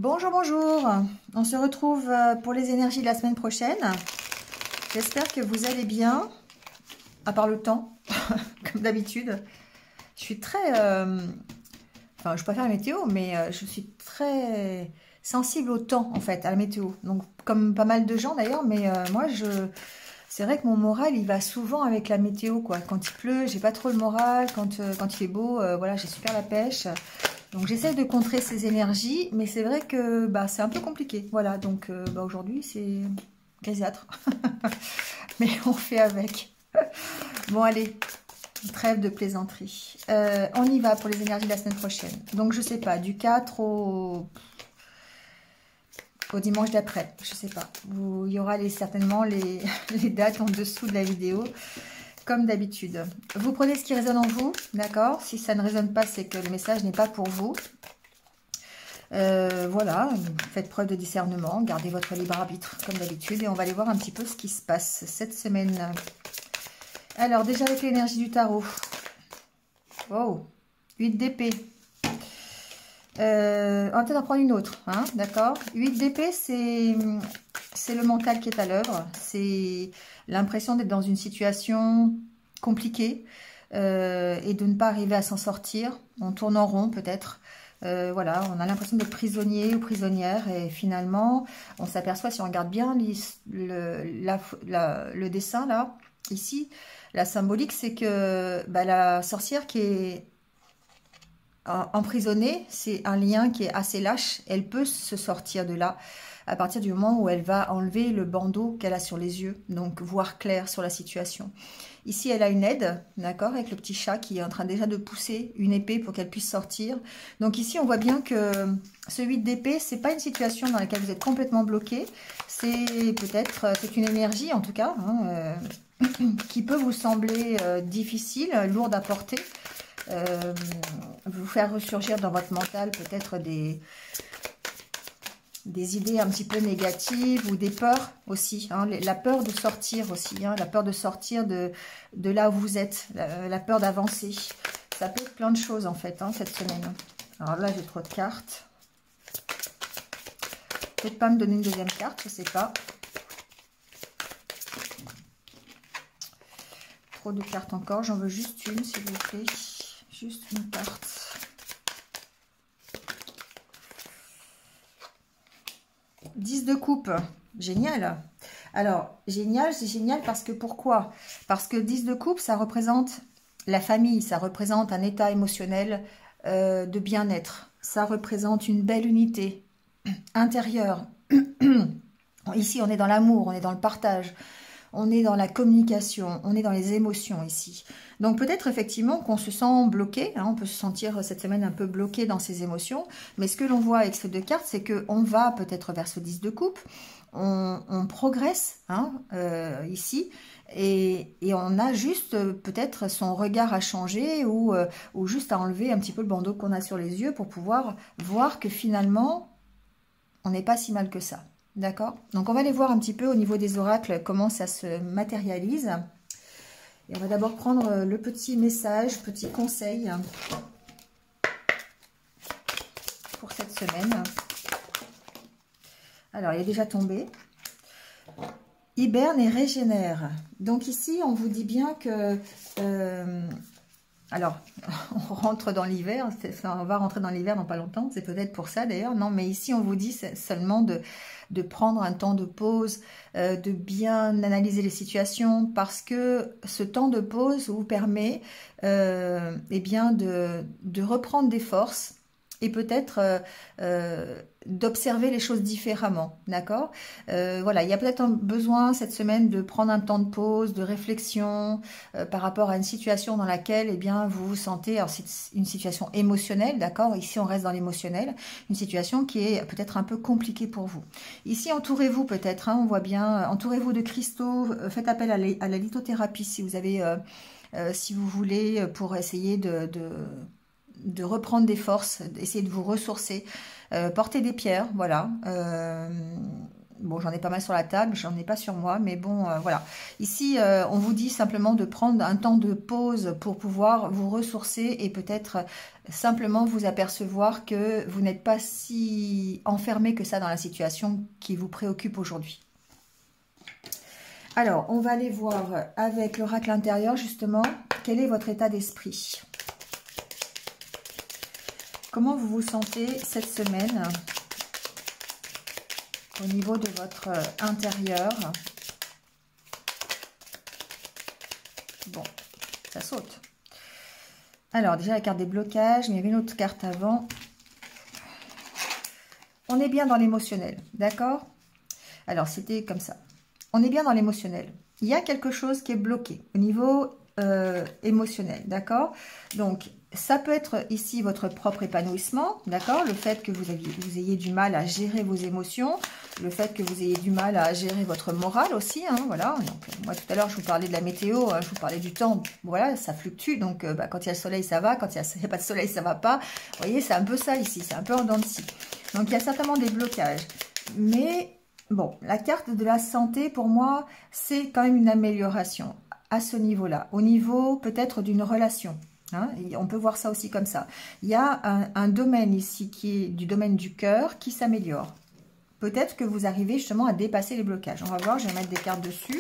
Bonjour, bonjour. On se retrouve pour les énergies de la semaine prochaine. J'espère que vous allez bien, à part le temps, comme d'habitude. Je suis très... Enfin, je préfère la météo, mais je suis très sensible au temps, en fait, à la météo. Donc, comme pas mal de gens d'ailleurs, mais moi, c'est vrai que mon moral, il va souvent avec la météo, quoi. Quand il pleut, j'ai pas trop le moral. Quand il fait beau, voilà, j'ai super la pêche. Donc j'essaie de contrer ces énergies, mais c'est vrai que bah, c'est un peu compliqué. Voilà, donc aujourd'hui c'est grisâtre. Mais on fait avec. Bon allez, trêve de plaisanterie. On y va pour les énergies de la semaine prochaine. Donc je sais pas, du 4 au dimanche d'après, je sais pas. Il y aura certainement les dates en dessous de la vidéo. Comme d'habitude. Vous prenez ce qui résonne en vous, d'accord? Si ça ne résonne pas, c'est que le message n'est pas pour vous. Voilà, faites preuve de discernement, gardez votre libre arbitre comme d'habitude et on va aller voir un petit peu ce qui se passe cette semaine. Alors déjà avec l'énergie du tarot. Wow, 8 d'épée. On va peut-être en prendre une autre, hein, d'accord? 8 d'épée, c'est le mental qui est à l'œuvre, c'est l'impression d'être dans une situation compliquée et de ne pas arriver à s'en sortir. On tourne en rond peut-être. Voilà, on a l'impression d'être prisonnier ou prisonnière et finalement, on s'aperçoit, si on regarde bien le dessin là, ici, la symbolique, c'est que bah, la sorcière qui est emprisonnée, c'est un lien qui est assez lâche, elle peut se sortir de là à partir du moment où elle va enlever le bandeau qu'elle a sur les yeux, donc voir clair sur la situation. Ici, elle a une aide, d'accord, avec le petit chat qui est en train déjà de pousser une épée pour qu'elle puisse sortir. Donc ici, on voit bien que ce 8 d'épée, c'est pas une situation dans laquelle vous êtes complètement bloqué. C'est peut-être, c'est une énergie en tout cas, hein, qui peut vous sembler difficile, lourde à porter. Vous faire ressurgir dans votre mental peut-être des idées un petit peu négatives ou des peurs aussi, hein, la peur de sortir aussi, hein, la peur de sortir de là où vous êtes, la peur d'avancer. Ça peut être plein de choses en fait, hein, cette semaine. Alors là, j'ai trop de cartes. Peut-être pas me donner une deuxième carte, je sais pas. Trop de cartes encore, j'en veux juste une s'il vous plaît. Juste une carte. « 10 de coupe », génial. Alors, génial, c'est génial parce que pourquoi? Parce que 10 de coupe, ça représente la famille, ça représente un état émotionnel de bien-être. Ça représente une belle unité intérieure. Ici, on est dans l'amour, on est dans le partage. On est dans la communication, on est dans les émotions ici. Donc peut-être effectivement qu'on se sent bloqué, hein, on peut se sentir cette semaine un peu bloqué dans ses émotions, mais ce que l'on voit avec ces deux cartes, c'est qu'on va peut-être vers ce 10 de coupe, on progresse hein, ici, et on a juste peut-être son regard à changer ou juste à enlever un petit peu le bandeau qu'on a sur les yeux pour pouvoir voir que finalement, on n'est pas si mal que ça. D'accord? Donc, on va aller voir un petit peu au niveau des oracles comment ça se matérialise. Et on va d'abord prendre le petit message, petit conseil pour cette semaine. Alors, il est déjà tombé. Hiberne et régénère. Donc ici, on vous dit bien que... alors, on rentre dans l'hiver, on va rentrer dans l'hiver dans pas longtemps, c'est peut-être pour ça d'ailleurs, non, mais ici on vous dit seulement de prendre un temps de pause, de bien analyser les situations, parce que ce temps de pause vous permet eh bien de reprendre des forces et peut-être d'observer les choses différemment, d'accord? Voilà, il y a peut-être un besoin cette semaine de prendre un temps de pause, de réflexion par rapport à une situation dans laquelle eh bien, vous vous sentez, alors c'est une situation émotionnelle, d'accord? Ici on reste dans l'émotionnel, une situation qui est peut-être un peu compliquée pour vous. Ici entourez-vous peut-être, hein, on voit bien, entourez-vous de cristaux, faites appel à la lithothérapie si vous avez, si vous voulez, pour essayer de reprendre des forces, d'essayer de vous ressourcer, porter des pierres, voilà, Bon, j'en ai pas mal sur la table, j'en ai pas sur moi, mais bon, voilà. Ici, on vous dit simplement de prendre un temps de pause pour pouvoir vous ressourcer et peut-être simplement vous apercevoir que vous n'êtes pas si enfermé que ça dans la situation qui vous préoccupe aujourd'hui. Alors, on va aller voir avec l'oracle intérieur, justement, quel est votre état d'esprit. Comment vous vous sentez cette semaine au niveau de votre intérieur? Bon, ça saute. Alors, déjà la carte des blocages, mais il y avait une autre carte avant. On est bien dans l'émotionnel, d'accord? Alors, c'était comme ça. On est bien dans l'émotionnel. Il y a quelque chose qui est bloqué au niveau émotionnel, d'accord? Donc, ça peut être ici votre propre épanouissement, d'accord? Le fait que vous ayez du mal à gérer vos émotions, le fait que vous ayez du mal à gérer votre morale aussi, hein, voilà. Donc, moi, tout à l'heure, je vous parlais de la météo, je vous parlais du temps, voilà, ça fluctue. Donc, quand il y a le soleil, ça va. Quand il n'y a pas de soleil, ça va pas. Vous voyez, c'est un peu ça ici, c'est un peu en dents de scie. Donc, il y a certainement des blocages. Mais, bon, la carte de la santé, pour moi, c'est quand même une amélioration à ce niveau-là. Au niveau, peut-être, d'une relation. Hein, on peut voir ça aussi comme ça. Il y a un domaine ici qui est du domaine du cœur qui s'améliore. Peut-être que vous arrivez justement à dépasser les blocages. On va voir, je vais mettre des cartes dessus.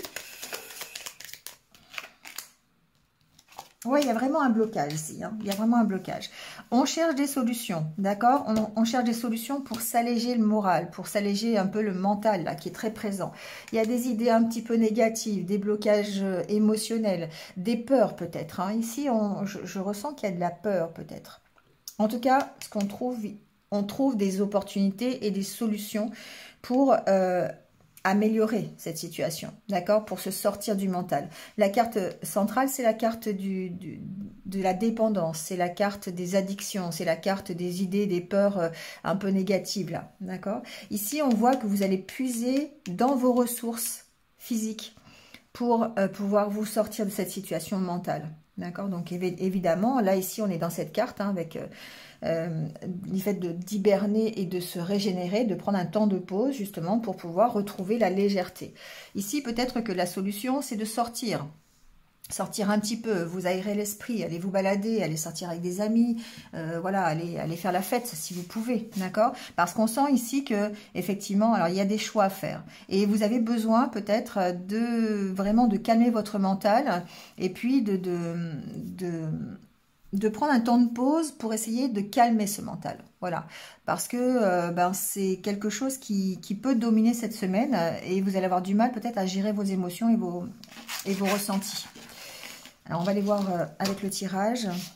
Oui, il y a vraiment un blocage ici. Hein. Il y a vraiment un blocage. On cherche des solutions, d'accord? On cherche des solutions pour s'alléger le moral, pour s'alléger un peu le mental, là, qui est très présent. Il y a des idées un petit peu négatives, des blocages émotionnels, des peurs peut-être. Hein. Ici, je ressens qu'il y a de la peur peut-être. En tout cas, ce qu'on trouve, on trouve des opportunités et des solutions pour améliorer cette situation, d'accord, pour se sortir du mental. La carte centrale, c'est la carte de la dépendance, c'est la carte des addictions, c'est la carte des idées, des peurs un peu négatives, là, d'accord. Ici, on voit que vous allez puiser dans vos ressources physiques pour pouvoir vous sortir de cette situation mentale, d'accord. Donc, évidemment, là, ici, on est dans cette carte, hein, avec... le fait d'hiberner et de se régénérer, de prendre un temps de pause justement pour pouvoir retrouver la légèreté. Ici, peut-être que la solution, c'est de sortir un petit peu, vous aérez l'esprit, allez vous balader, allez sortir avec des amis, voilà, allez faire la fête si vous pouvez, d'accord? Parce qu'on sent ici que, effectivement, alors il y a des choix à faire. Et vous avez besoin peut-être vraiment de calmer votre mental et puis de prendre un temps de pause pour essayer de calmer ce mental. Voilà. Parce que c'est quelque chose qui peut dominer cette semaine et vous allez avoir du mal peut-être à gérer vos émotions et vos ressentis. Alors, on va aller voir avec le tirage. Vous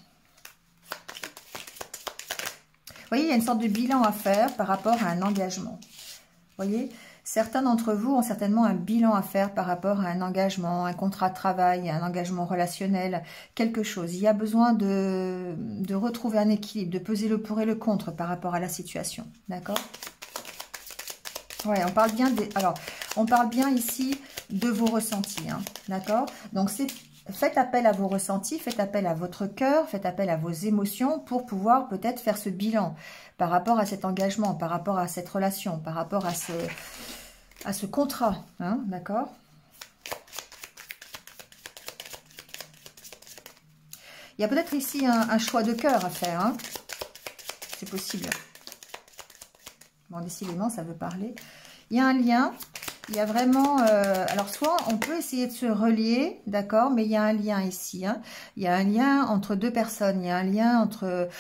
voyez, il y a une sorte de bilan à faire par rapport à un engagement. Vous voyez ? Certains d'entre vous ont certainement un bilan à faire par rapport à un engagement, un contrat de travail, un engagement relationnel, quelque chose. Il y a besoin de retrouver un équilibre, de peser le pour et le contre par rapport à la situation. D'accord? Ouais, on parle bien on parle bien ici de vos ressentis. Hein, d'accord? Donc, faites appel à vos ressentis, faites appel à votre cœur, faites appel à vos émotions pour pouvoir peut-être faire ce bilan par rapport à cet engagement, par rapport à cette relation, par rapport à ce contrat, hein, d'accord? Il y a peut-être ici un choix de cœur à faire, hein? C'est possible. Bon, décidément, ça veut parler. Il y a un lien, il y a vraiment... alors, soit on peut essayer de se relier, d'accord? Mais il y a un lien ici, hein? Il y a un lien entre deux personnes, il y a un lien entre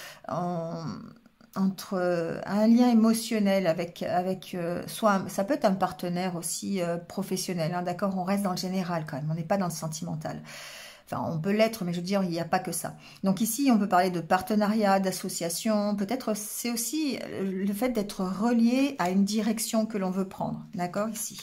un lien émotionnel avec soit ça peut être un partenaire aussi professionnel, hein, d'accord, on reste dans le général quand même, on n'est pas dans le sentimental, enfin on peut l'être, mais je veux dire il n'y a pas que ça. Donc ici on peut parler de partenariat, d'association, peut-être c'est aussi le fait d'être relié à une direction que l'on veut prendre, d'accord, ici.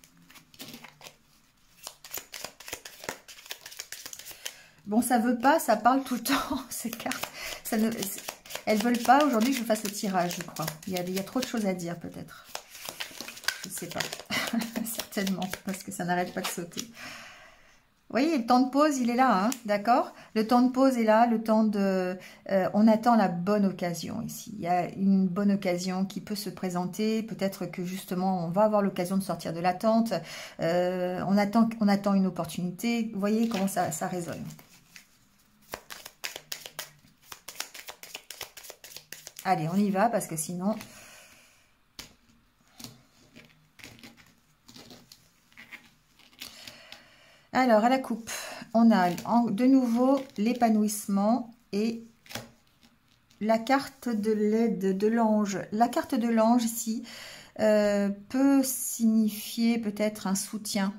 Bon, ça veut pas, ça parle tout le temps, ces cartes, ça ne... Elles ne veulent pas aujourd'hui que je fasse le tirage, je crois. Il y a trop de choses à dire, peut-être. Je ne sais pas. Certainement, parce que ça n'arrête pas de sauter. Vous voyez, le temps de pause, il est là, hein, d'accord? Le temps de pause est là, le temps de... on attend la bonne occasion ici. Il y a une bonne occasion qui peut se présenter. Peut-être que justement, on va avoir l'occasion de sortir de l'attente. On attend une opportunité. Vous voyez comment ça résonne. Allez, on y va parce que sinon... Alors, à la coupe, on a de nouveau l'épanouissement et la carte de l'aide de l'ange. La carte de l'ange ici peut signifier peut-être un soutien.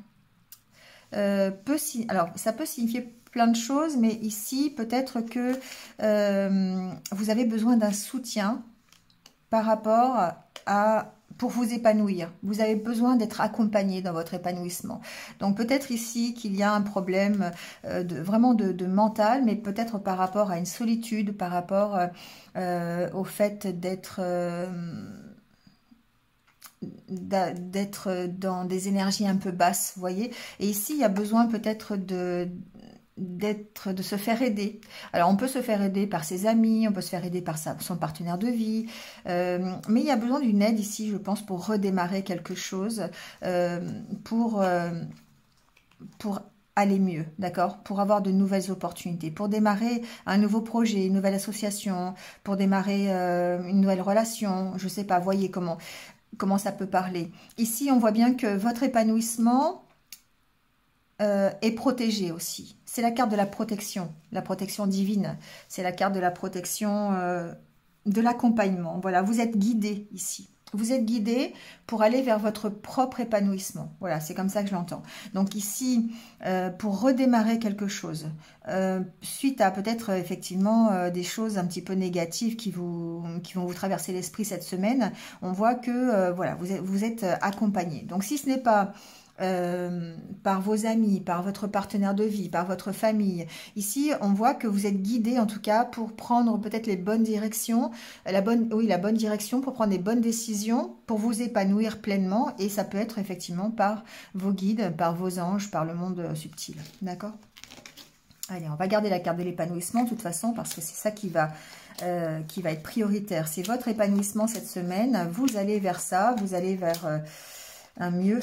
Alors, ça peut signifier plein de choses, mais ici, peut-être que vous avez besoin d'un soutien par rapport à... pour vous épanouir. Vous avez besoin d'être accompagné dans votre épanouissement. Donc peut-être ici qu'il y a un problème vraiment de mental, mais peut-être par rapport à une solitude, par rapport au fait d'être dans des énergies un peu basses, vous voyez. Et ici, il y a besoin peut-être de se faire aider. Alors on peut se faire aider par ses amis, on peut se faire aider par son partenaire de vie, mais il y a besoin d'une aide ici, je pense, pour redémarrer quelque chose, pour aller mieux, d'accord, pour avoir de nouvelles opportunités, pour démarrer un nouveau projet, une nouvelle association, pour démarrer une nouvelle relation, je sais pas, voyez comment ça peut parler. Ici, on voit bien que votre épanouissement est protégé aussi. C'est la carte de la protection divine. C'est la carte de la protection, de l'accompagnement. Voilà, vous êtes guidé ici. Vous êtes guidé pour aller vers votre propre épanouissement. Voilà, c'est comme ça que je l'entends. Donc ici, pour redémarrer quelque chose, suite à peut-être effectivement des choses un petit peu négatives qui vont vous traverser l'esprit cette semaine, on voit que voilà, vous êtes accompagné. Donc si ce n'est pas par vos amis, par votre partenaire de vie, par votre famille. Ici, on voit que vous êtes guidé en tout cas pour prendre peut-être les bonnes directions, la bonne direction pour prendre les bonnes décisions, pour vous épanouir pleinement. Et ça peut être effectivement par vos guides, par vos anges, par le monde subtil. D'accord ? Allez, on va garder la carte de l'épanouissement de toute façon parce que c'est ça qui va être prioritaire. C'est votre épanouissement cette semaine. Vous allez vers ça, vous allez vers un mieux.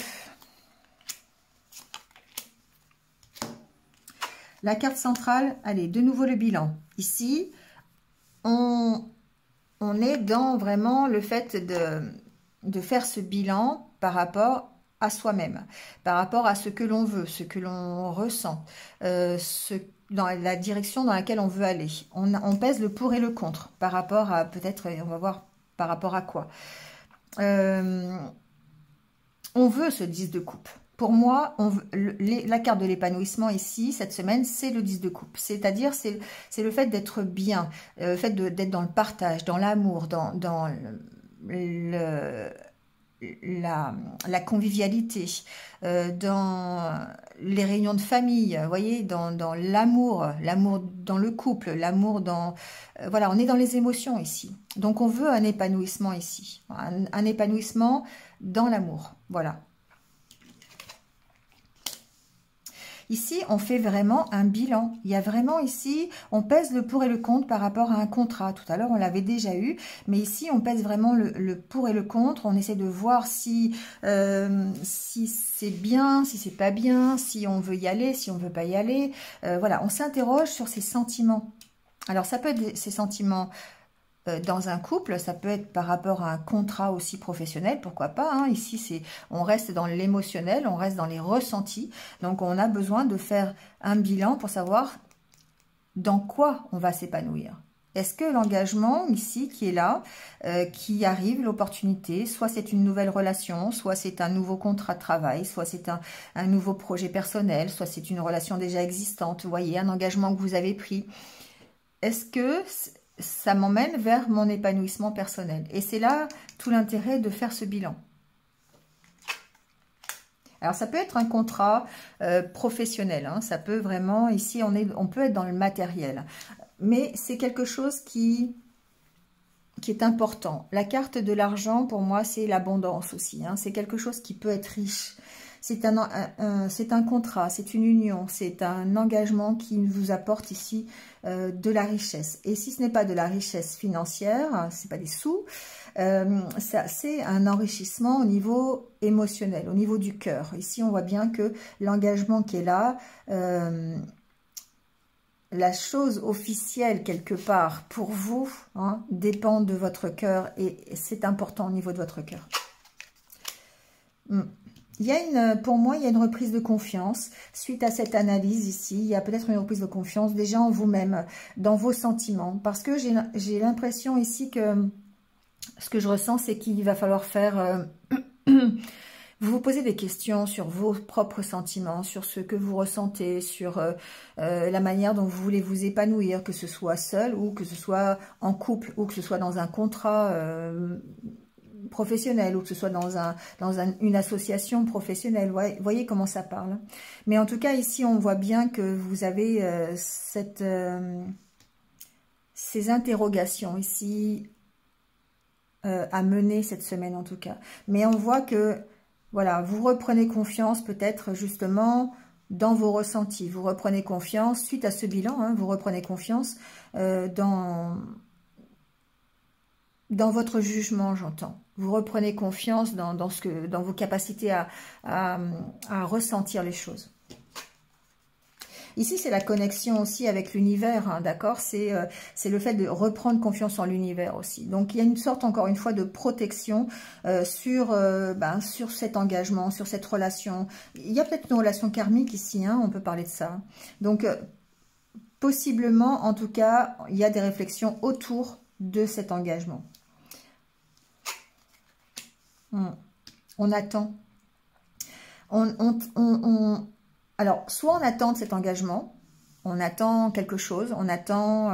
La carte centrale, allez, de nouveau le bilan. Ici, on est dans vraiment le fait de faire ce bilan par rapport à soi-même, par rapport à ce que l'on veut, ce que l'on ressent, dans la direction dans laquelle on veut aller. On pèse le pour et le contre par rapport à, peut-être, on va voir par rapport à quoi. On veut ce 10 de coupe. Pour moi, la carte de l'épanouissement ici, cette semaine, c'est le 10 de coupe. C'est-à-dire, c'est le fait d'être bien, le fait d'être dans le partage, dans l'amour, dans la convivialité, dans les réunions de famille, vous voyez, dans l'amour dans le couple, l'amour dans... voilà, on est dans les émotions ici. Donc, on veut un épanouissement ici, un épanouissement dans l'amour, voilà. Ici, on fait vraiment un bilan. Il y a vraiment ici, on pèse le pour et le contre par rapport à un contrat. Tout à l'heure, on l'avait déjà eu, mais ici, on pèse vraiment le pour et le contre. On essaie de voir si c'est bien, si c'est pas bien, si on veut y aller, si on veut pas y aller. Voilà, on s'interroge sur ces sentiments. Alors, ça peut être ces sentiments dans un couple, ça peut être par rapport à un contrat aussi professionnel, pourquoi pas, hein. Ici, on reste dans l'émotionnel, on reste dans les ressentis, donc on a besoin de faire un bilan pour savoir dans quoi on va s'épanouir. Est-ce que l'engagement ici qui est là, qui arrive, l'opportunité, soit c'est une nouvelle relation, soit c'est un nouveau contrat de travail, soit c'est un nouveau projet personnel, soit c'est une relation déjà existante, vous voyez, un engagement que vous avez pris. Est-ce que ça m'emmène vers mon épanouissement personnel? Et c'est là tout l'intérêt de faire ce bilan. Alors, ça peut être un contrat professionnel. Hein, ça peut vraiment, ici, on peut être dans le matériel. Mais c'est quelque chose qui est important. La carte de l'argent, pour moi, c'est l'abondance aussi. Hein, c'est quelque chose qui peut être riche. c'est un contrat, c'est une union, c'est un engagement qui vous apporte ici de la richesse. Et si ce n'est pas de la richesse financière, c'est pas des sous, c'est un enrichissement au niveau émotionnel, au niveau du cœur. Ici, on voit bien que l'engagement qui est là, la chose officielle quelque part pour vous, hein, dépend de votre cœur et c'est important au niveau de votre cœur. Il y a pour moi, il y a une reprise de confiance suite à cette analyse ici. Il y a peut-être une reprise de confiance déjà en vous-même, dans vos sentiments. Parce que j'ai l'impression ici que ce que je ressens, c'est qu'il va falloir faire... vous vous posez des questions sur vos propres sentiments, sur ce que vous ressentez, sur la manière dont vous voulez vous épanouir, que ce soit seul ou que ce soit en couple ou que ce soit dans un contrat professionnel ou que ce soit dans une association professionnelle. Vous voyez comment ça parle. Mais en tout cas, ici, on voit bien que vous avez ces interrogations ici à mener cette semaine en tout cas. Mais on voit que voilà, vous reprenez confiance peut-être justement dans vos ressentis. Vous reprenez confiance suite à ce bilan, hein, vous reprenez confiance dans votre jugement, j'entends. Vous reprenez confiance dans vos capacités à ressentir les choses. Ici, c'est la connexion aussi avec l'univers, hein, d'accord? C'est le fait de reprendre confiance en l'univers aussi. Donc, il y a une sorte, encore une fois, de protection sur cet engagement, sur cette relation. Il y a peut-être une relation karmique ici, hein, on peut parler de ça. Donc, possiblement, en tout cas, il y a des réflexions autour de cet engagement. On attend. Alors, soit on attend de cet engagement, on attend quelque chose, on attend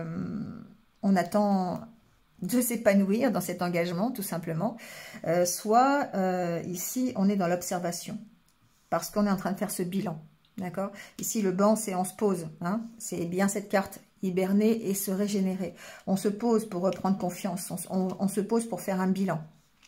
de s'épanouir dans cet engagement, tout simplement. Soit, ici, on est dans l'observation, parce qu'on est en train de faire ce bilan, d'accord? Ici, le banc, c'est on se pose, hein, c'est bien cette carte, hiberner et se régénérer. On se pose pour reprendre confiance, on se pose pour faire un bilan.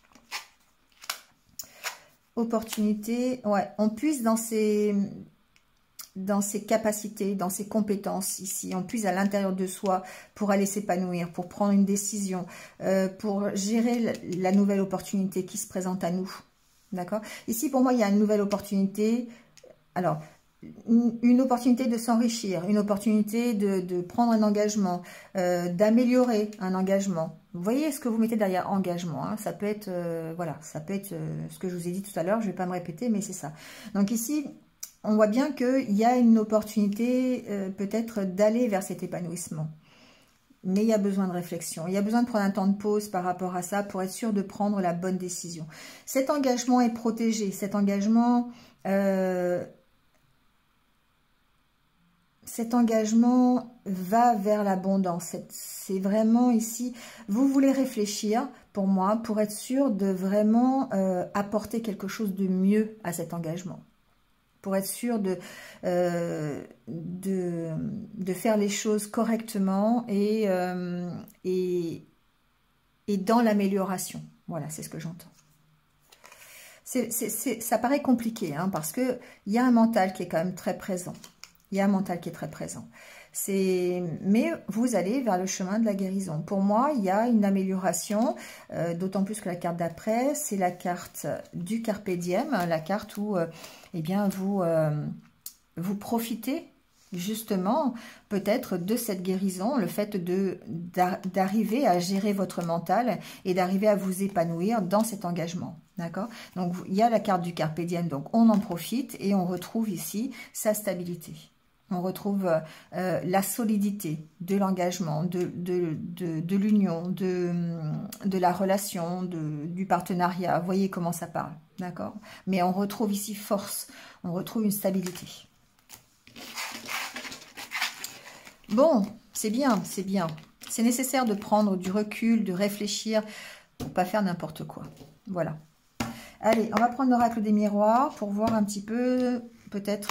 Opportunité, ouais, on puise dans ses capacités, dans ses compétences ici, on puise à l'intérieur de soi pour aller s'épanouir, pour prendre une décision, pour gérer la nouvelle opportunité qui se présente à nous, d'accord? Ici, pour moi, il y a une nouvelle opportunité, alors, une opportunité de s'enrichir, une opportunité de prendre un engagement, d'améliorer un engagement. Vous voyez ce que vous mettez derrière engagement, hein, ça peut être, voilà, ça peut être ce que je vous ai dit tout à l'heure, je ne vais pas me répéter, mais c'est ça. Donc ici, on voit bien qu'il y a une opportunité peut-être d'aller vers cet épanouissement. Mais il y a besoin de réflexion, il y a besoin de prendre un temps de pause par rapport à ça pour être sûr de prendre la bonne décision. Cet engagement est protégé, cet engagement va vers l'abondance. C'est vraiment ici, vous voulez réfléchir, pour moi, pour être sûr de vraiment apporter quelque chose de mieux à cet engagement. Pour être sûr de faire les choses correctement et dans l'amélioration. Voilà, c'est ce que j'entends. Ça paraît compliqué, hein, parce qu'il y a un mental qui est quand même très présent. Il y a un mental qui est très présent. Mais vous allez vers le chemin de la guérison. Pour moi, il y a une amélioration, d'autant plus que la carte d'après, c'est la carte du Carpe Diem, la carte où eh bien, vous profitez justement peut-être de cette guérison, le fait d'arriver à gérer votre mental et d'arriver à vous épanouir dans cet engagement. D'accord? Donc, il y a la carte du Carpe Diem, donc on en profite et on retrouve ici sa stabilité. On retrouve la solidité de l'engagement, de l'union, de la relation, du partenariat. Vous voyez comment ça parle, d'accord? Mais on retrouve ici force, on retrouve une stabilité. Bon, c'est bien, c'est bien. C'est nécessaire de prendre du recul, de réfléchir pour ne pas faire n'importe quoi. Voilà. Allez, on va prendre l'oracle des miroirs pour voir un petit peu, peut-être...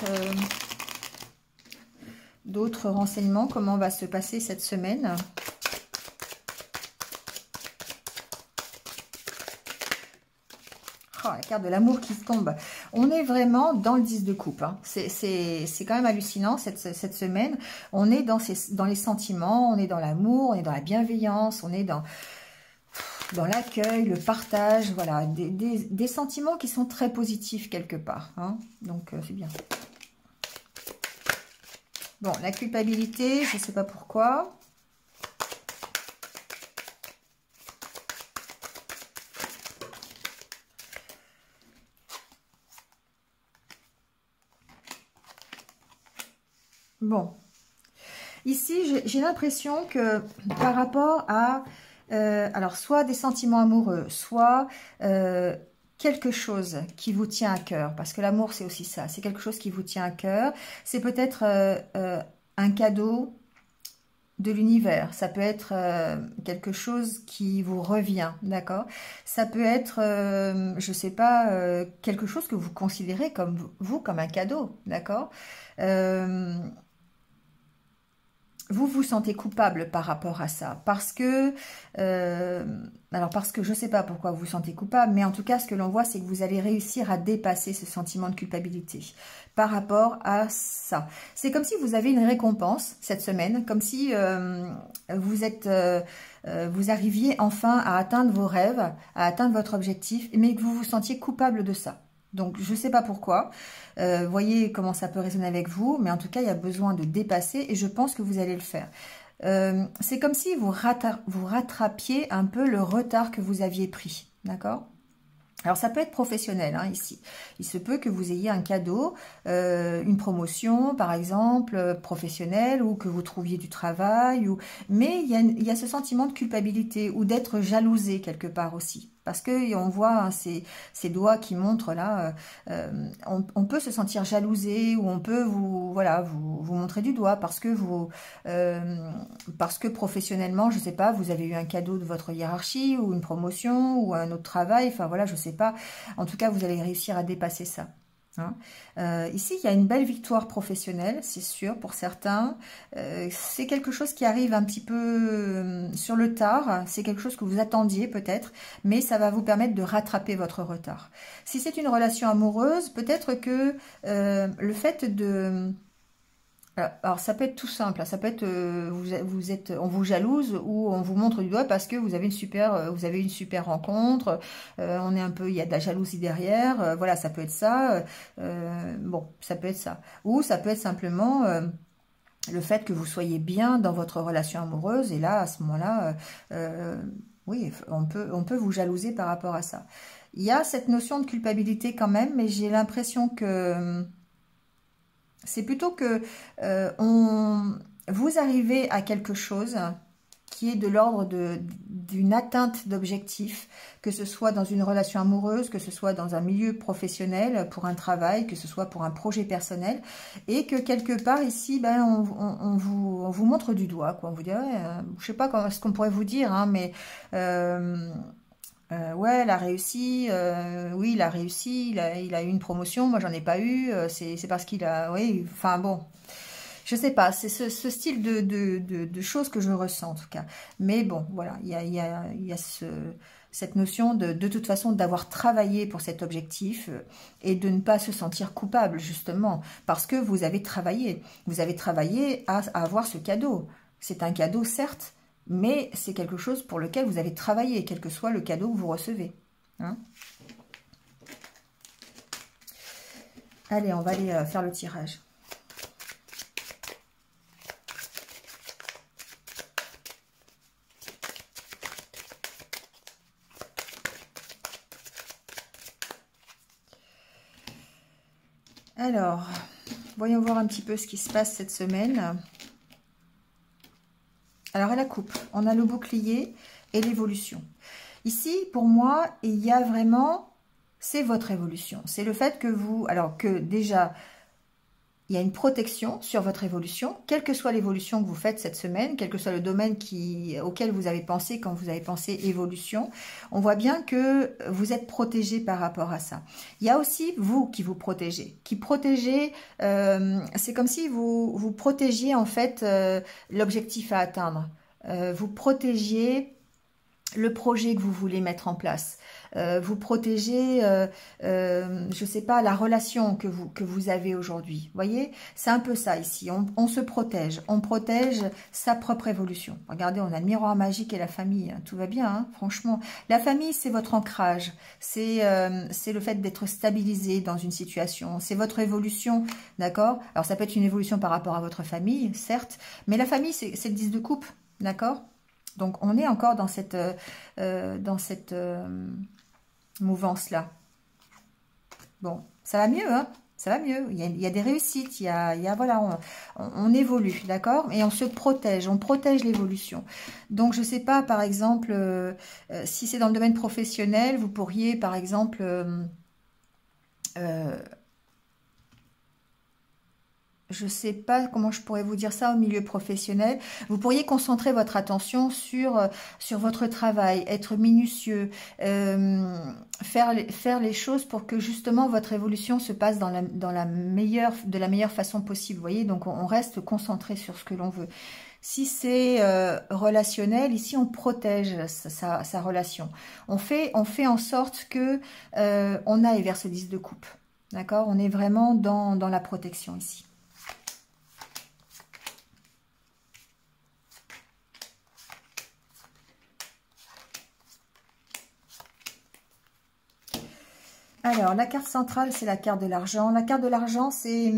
d'autres renseignements, comment va se passer cette semaine. Oh, la carte de l'amour qui tombe. On est vraiment dans le 10 de coupe. Hein. C'est quand même hallucinant cette semaine. On est dans les sentiments, on est dans l'amour, on est dans la bienveillance, on est dans l'accueil, le partage, voilà, des sentiments qui sont très positifs quelque part. Hein. Donc, c'est bien. Bon, la culpabilité, je ne sais pas pourquoi. Bon, ici, j'ai l'impression que par rapport à, alors, soit des sentiments amoureux, soit quelque chose qui vous tient à cœur, parce que l'amour, c'est aussi ça, c'est quelque chose qui vous tient à cœur, c'est peut-être un cadeau de l'univers, ça peut être quelque chose qui vous revient, d'accord? Ça peut être, je sais pas, quelque chose que vous considérez comme comme un cadeau, d'accord? Vous vous sentez coupable par rapport à ça, parce que, je ne sais pas pourquoi vous vous sentez coupable, mais en tout cas, ce que l'on voit, c'est que vous allez réussir à dépasser ce sentiment de culpabilité par rapport à ça. C'est comme si vous avez une récompense cette semaine, comme si vous arriviez enfin à atteindre vos rêves, à atteindre votre objectif, mais que vous vous sentiez coupable de ça. Donc, je ne sais pas pourquoi. Voyez comment ça peut résonner avec vous. Mais en tout cas, il y a besoin de dépasser et je pense que vous allez le faire. C'est comme si vous rattrapiez un peu le retard que vous aviez pris. D'accord ? Alors, ça peut être professionnel, hein, ici. Il se peut que vous ayez un cadeau, une promotion, par exemple, professionnelle, ou que vous trouviez du travail. Mais il y a ce sentiment de culpabilité ou d'être jalousé quelque part aussi. Parce qu'on voit hein, ces doigts qui montrent là, on peut se sentir jalousé ou on peut vous montrer du doigt parce que professionnellement, je ne sais pas, vous avez eu un cadeau de votre hiérarchie ou une promotion ou un autre travail, enfin voilà, je ne sais pas. En tout cas, vous allez réussir à dépasser ça. Hein. Ici, il y a une belle victoire professionnelle, c'est sûr, pour certains. C'est quelque chose qui arrive un petit peu sur le tard. C'est quelque chose que vous attendiez peut-être, mais ça va vous permettre de rattraper votre retard. Si c'est une relation amoureuse, peut-être que le fait de... Alors ça peut être tout simple, ça peut être on vous jalouse ou on vous montre du doigt parce que vous avez une super rencontre, on est un peu, il y a de la jalousie derrière, voilà, ça peut être ça, bon, ça peut être ça. Ou ça peut être simplement le fait que vous soyez bien dans votre relation amoureuse et là, à ce moment-là, oui, on peut vous jalouser par rapport à ça. Il y a cette notion de culpabilité quand même, mais j'ai l'impression que... C'est plutôt que vous arrivez à quelque chose qui est de l'ordre d'une atteinte d'objectifs, que ce soit dans une relation amoureuse, que ce soit dans un milieu professionnel, pour un travail, que ce soit pour un projet personnel, et que quelque part ici, ben, on vous montre du doigt, quoi. On vous dit, ouais, je sais pas ce qu'on pourrait vous dire, hein, mais... ouais, elle a réussi, oui, il a réussi, il a eu une promotion, moi j'en ai pas eu, c'est parce qu'il a, oui, enfin bon, je sais pas, c'est ce style de choses que je ressens en tout cas. Mais bon, voilà, il y a cette notion de toute façon d'avoir travaillé pour cet objectif et de ne pas se sentir coupable justement, parce que vous avez travaillé à avoir ce cadeau. C'est un cadeau certes, mais c'est quelque chose pour lequel vous avez travaillé, quel que soit le cadeau que vous recevez. Hein. Allez, on va aller faire le tirage. Alors, voyons voir un petit peu ce qui se passe cette semaine. Alors, à la coupe, on a le bouclier et l'évolution. Ici, pour moi, il y a vraiment, c'est votre évolution. C'est le fait que que déjà, il y a une protection sur votre évolution, quelle que soit l'évolution que vous faites cette semaine, quel que soit le domaine auquel vous avez pensé quand vous avez pensé évolution. On voit bien que vous êtes protégé par rapport à ça. Il y a aussi vous qui vous protégez. C'est comme si vous protégiez en fait l'objectif à atteindre. Vous protégiez le projet que vous voulez mettre en place. vous protégez, je sais pas, la relation que vous avez aujourd'hui. Voyez, c'est un peu ça ici. On se protège, on protège sa propre évolution. Regardez, on a le miroir magique et la famille. Hein. Tout va bien, hein, franchement. La famille, c'est votre ancrage, c'est le fait d'être stabilisé dans une situation. C'est votre évolution, d'accord? Alors ça peut être une évolution par rapport à votre famille, certes, mais la famille, c'est le 10 de coupe, d'accord? Donc, on est encore dans cette mouvance-là. Bon, ça va mieux, hein? Ça va mieux. Il y a des réussites, voilà, on évolue, d'accord? Et on se protège, on protège l'évolution. Donc, je ne sais pas, par exemple, si c'est dans le domaine professionnel, vous pourriez, par exemple, je ne sais pas comment je pourrais vous dire ça au milieu professionnel. Vous pourriez concentrer votre attention sur votre travail, être minutieux, faire les choses pour que justement votre évolution se passe de la meilleure façon possible. Vous voyez, donc on reste concentré sur ce que l'on veut. Si c'est relationnel, ici on protège sa relation. On fait en sorte que on aille vers ce 10 de coupe. D'accord? On est vraiment dans la protection ici. Alors, la carte centrale, c'est la carte de l'argent. La carte de l'argent, c'est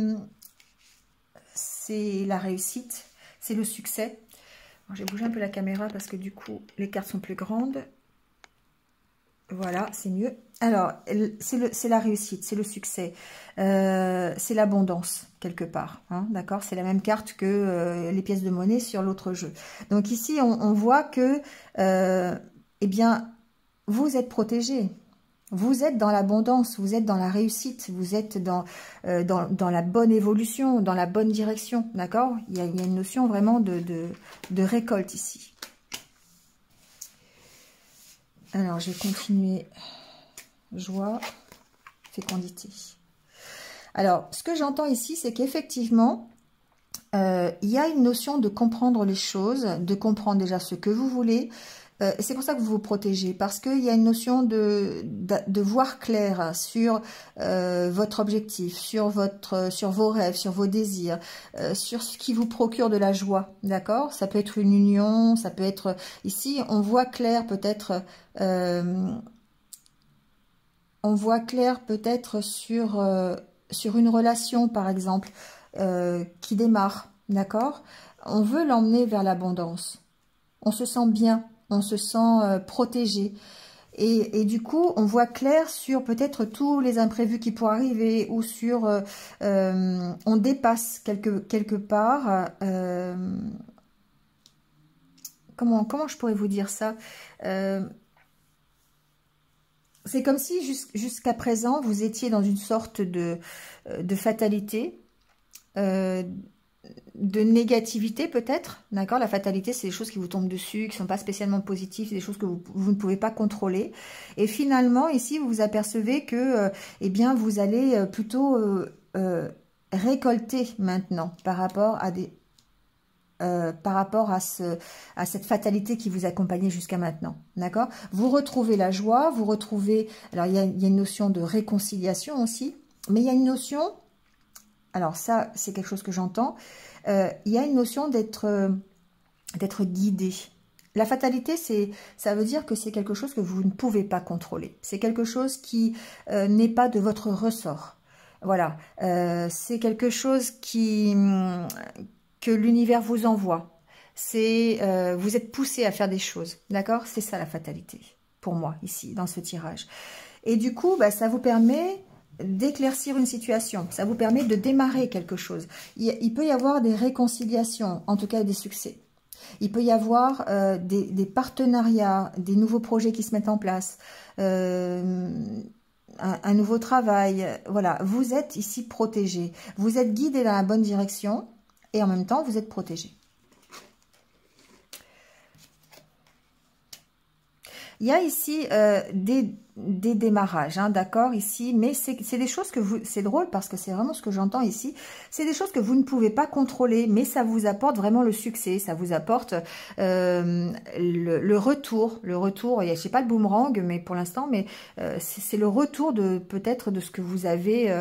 la réussite, c'est le succès. J'ai bougé un peu la caméra parce que du coup, les cartes sont plus grandes. Voilà, c'est mieux. Alors, c'est la réussite, c'est le succès, c'est l'abondance, quelque part. Hein, d'accord? C'est la même carte que les pièces de monnaie sur l'autre jeu. Donc ici, on voit que, eh bien, vous êtes protégé. Vous êtes dans l'abondance, vous êtes dans la réussite, vous êtes dans la bonne évolution, dans la bonne direction, d'accord? Il y a une notion vraiment de récolte ici. Alors, je vais continuer. Joie, fécondité. Alors, ce que j'entends ici, c'est qu'effectivement, il y a une notion de comprendre les choses, de comprendre déjà ce que vous voulez. C'est pour ça que vous vous protégez, parce qu'il y a une notion de voir clair sur votre objectif, sur vos rêves, sur vos désirs, sur ce qui vous procure de la joie, d'accord? Ça peut être une union, ça peut être... Ici, on voit clair peut-être... on voit clair peut-être sur une relation, par exemple, qui démarre, d'accord? On veut l'emmener vers l'abondance. On se sent bien. On se sent protégé. Et du coup, on voit clair sur peut-être tous les imprévus qui pourraient arriver ou sur... on dépasse quelque part... comment je pourrais vous dire ça? C'est comme si jusqu'à présent, vous étiez dans une sorte de fatalité, de négativité peut-être, d'accord? La fatalité, c'est des choses qui vous tombent dessus, qui ne sont pas spécialement positives, c'est des choses que vous ne pouvez pas contrôler. Et finalement, ici, vous vous apercevez que, eh bien, vous allez plutôt récolter maintenant par rapport à cette fatalité qui vous accompagnait jusqu'à maintenant, d'accord? Vous retrouvez la joie, vous retrouvez... Alors, il y a une notion de réconciliation aussi, mais il y a une notion... Alors ça, c'est quelque chose que j'entends. Il y a une notion d'être guidé. La fatalité, ça veut dire que c'est quelque chose que vous ne pouvez pas contrôler. C'est quelque chose qui n'est pas de votre ressort. Voilà. C'est quelque chose que l'univers vous envoie. Vous êtes poussé à faire des choses. D'accord? C'est ça la fatalité, pour moi, ici, dans ce tirage. Et du coup, bah, ça vous permet... d'éclaircir une situation, ça vous permet de démarrer quelque chose. Il peut y avoir des réconciliations, en tout cas des succès. Il peut y avoir des partenariats, des nouveaux projets qui se mettent en place, un nouveau travail. Voilà, vous êtes ici protégé. Vous êtes guidé dans la bonne direction et en même temps, vous êtes protégé. Il y a ici des démarrages, hein, d'accord, ici, mais c'est des choses que vous... C'est drôle parce que c'est vraiment ce que j'entends ici. C'est des choses que vous ne pouvez pas contrôler, mais ça vous apporte vraiment le succès, ça vous apporte le retour. Le retour, je sais pas le boomerang, mais pour l'instant, mais c'est le retour de peut-être de ce que vous avez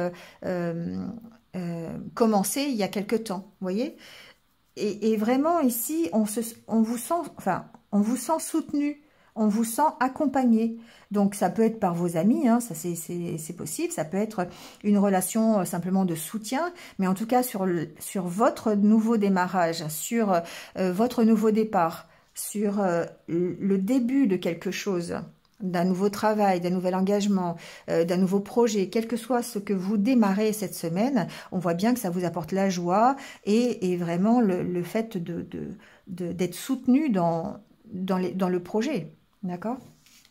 commencé il y a quelque temps, vous voyez. Et vraiment ici, on vous sent, enfin, on vous sent soutenu, on vous sent accompagné. Donc ça peut être par vos amis, hein, ça c'est possible, ça peut être une relation simplement de soutien, mais en tout cas sur votre nouveau démarrage, sur votre nouveau départ, sur le début de quelque chose, d'un nouveau travail, d'un nouvel engagement, d'un nouveau projet, quel que soit ce que vous démarrez cette semaine, on voit bien que ça vous apporte la joie et vraiment le fait d'être soutenu dans le projet. D'accord?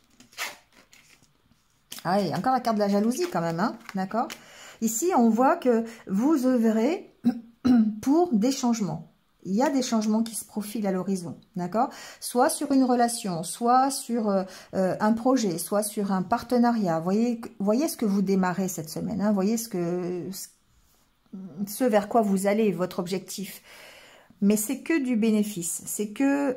Ah, il y a encore la carte de la jalousie quand même, hein, d'accord? Ici, on voit que vous œuvrez pour des changements. Il y a des changements qui se profilent à l'horizon, d'accord? Soit sur une relation, soit sur un projet, soit sur un partenariat. Voyez ce que vous démarrez cette semaine, hein, voyez ce vers quoi vous allez, votre objectif. Mais c'est que du bénéfice, c'est que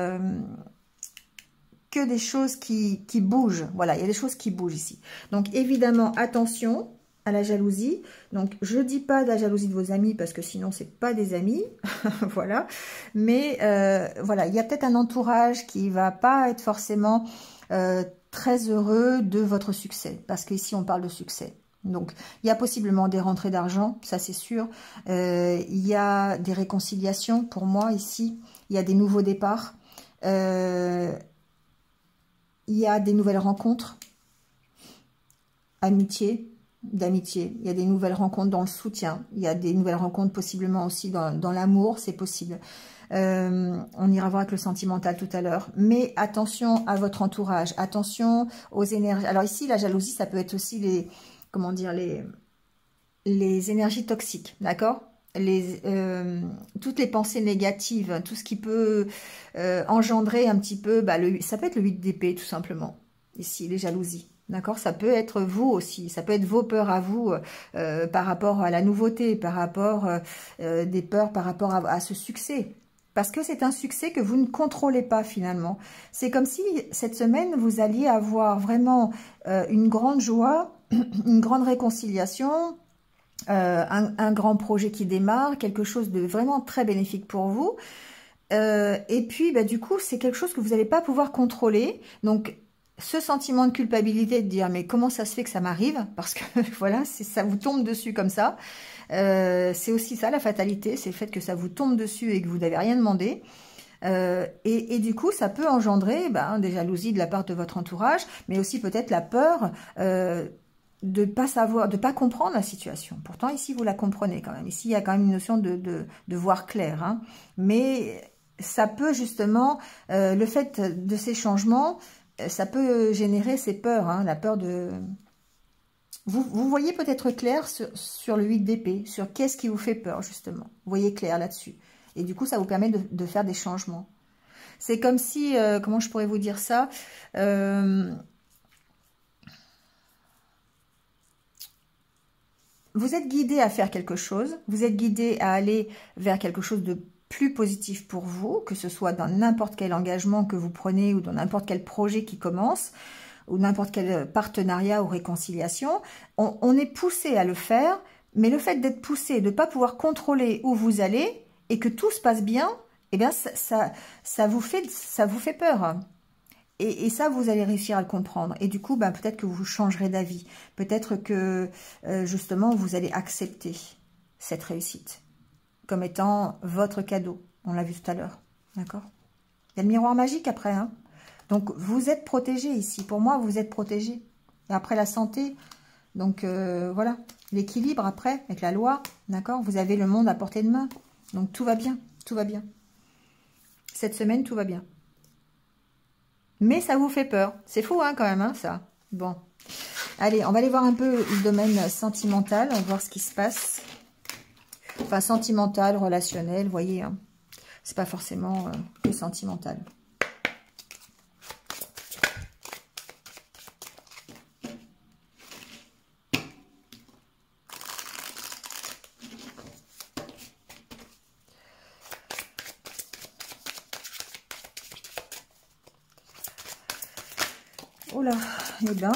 des choses qui bougent. Voilà, il y a des choses qui bougent ici. Donc évidemment, attention à la jalousie. Donc je dis pas de la jalousie de vos amis parce que sinon c'est pas des amis. Voilà. Mais voilà, il y a peut-être un entourage qui va pas être forcément très heureux de votre succès. Parce qu'ici on parle de succès. Donc, il y a possiblement des rentrées d'argent, ça c'est sûr. Il y a des réconciliations pour moi ici. Il y a des nouveaux départs. Il y a des nouvelles rencontres, d'amitié. Il y a des nouvelles rencontres dans le soutien. Il y a des nouvelles rencontres possiblement aussi dans l'amour, c'est possible. On ira voir avec le sentimental tout à l'heure. Mais attention à votre entourage, attention aux énergies. Alors ici, la jalousie, ça peut être aussi les énergies toxiques, d'accord? Toutes les pensées négatives, tout ce qui peut engendrer un petit peu, ça peut être le 8 d'épée tout simplement, ici, les jalousies, d'accord? Ça peut être vous aussi, ça peut être vos peurs à vous par rapport à la nouveauté, par rapport des peurs par rapport à ce succès. Parce que c'est un succès que vous ne contrôlez pas finalement. C'est comme si cette semaine, vous alliez avoir vraiment une grande joie, une grande réconciliation, un grand projet qui démarre, quelque chose de vraiment très bénéfique pour vous. Et puis, du coup, c'est quelque chose que vous n'allez pas pouvoir contrôler. Donc, ce sentiment de culpabilité de dire, mais comment ça se fait que ça m'arrive? Parce que, voilà, ça vous tombe dessus comme ça. C'est aussi ça, la fatalité, c'est le fait que ça vous tombe dessus et que vous n'avez rien demandé. Et du coup, ça peut engendrer des jalousies de la part de votre entourage, mais aussi peut-être la peur de pas savoir, de pas comprendre la situation. Pourtant, ici, vous la comprenez quand même. Ici, il y a quand même une notion de voir clair. Hein. Mais ça peut justement, le fait de ces changements, ça peut générer ces peurs. Hein, la peur de... Vous voyez peut-être clair sur le 8 d'épée, sur qu'est-ce qui vous fait peur, justement. Vous voyez clair là-dessus. Et du coup, ça vous permet de faire des changements. C'est comme si, comment je pourrais vous dire ça vous êtes guidé à faire quelque chose, vous êtes guidé à aller vers quelque chose de plus positif pour vous, que ce soit dans n'importe quel engagement que vous prenez ou dans n'importe quel projet qui commence, ou n'importe quel partenariat ou réconciliation. On est poussé à le faire, mais le fait d'être poussé, de ne pas pouvoir contrôler où vous allez, et que tout se passe bien, eh bien ça vous fait peur. Et ça, vous allez réussir à le comprendre. Et du coup, peut-être que vous changerez d'avis. Peut-être que, justement, vous allez accepter cette réussite comme étant votre cadeau. On l'a vu tout à l'heure. D'accord? Il y a le miroir magique après. Hein. Donc, vous êtes protégé ici. Pour moi, vous êtes protégé. Et après, la santé. Donc, voilà. L'équilibre après, avec la loi. D'accord? Vous avez le monde à portée de main. Donc, tout va bien. Tout va bien. Cette semaine, tout va bien. Mais ça vous fait peur. C'est fou, hein, quand même, hein, ça. Bon. Allez, on va aller voir un peu le domaine sentimental. On va voir ce qui se passe. Enfin, sentimental, relationnel, vous voyez. Hein. C'est pas forcément que sentimental. Oh là, eh ben.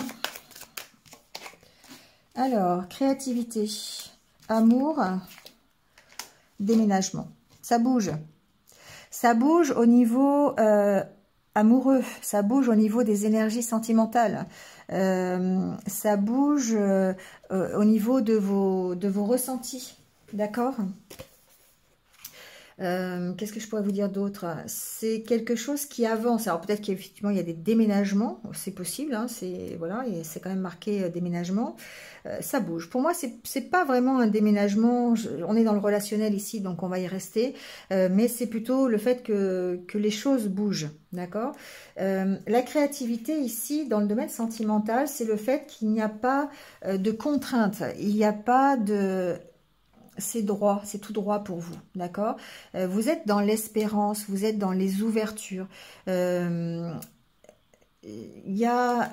Alors, créativité, amour, déménagement. Ça bouge. Ça bouge au niveau amoureux, ça bouge au niveau des énergies sentimentales, ça bouge au niveau de vos ressentis, d'accord? Qu'est-ce que je pourrais vous dire d'autre? C'est quelque chose qui avance. Alors peut-être qu'effectivement il y a des déménagements, c'est possible, hein, voilà, et c'est quand même marqué déménagement. Ça bouge. Pour moi, c'est pas vraiment un déménagement. On est dans le relationnel ici, donc on va y rester. Mais c'est plutôt le fait que les choses bougent, d'accord? La créativité ici, dans le domaine sentimental, c'est le fait qu'il n'y a pas de contraintes. Il n'y a pas de... C'est droit, c'est tout droit pour vous, d'accord? Vous êtes dans l'espérance, vous êtes dans les ouvertures. Il y a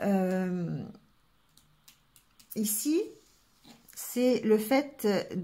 ici, c'est le fait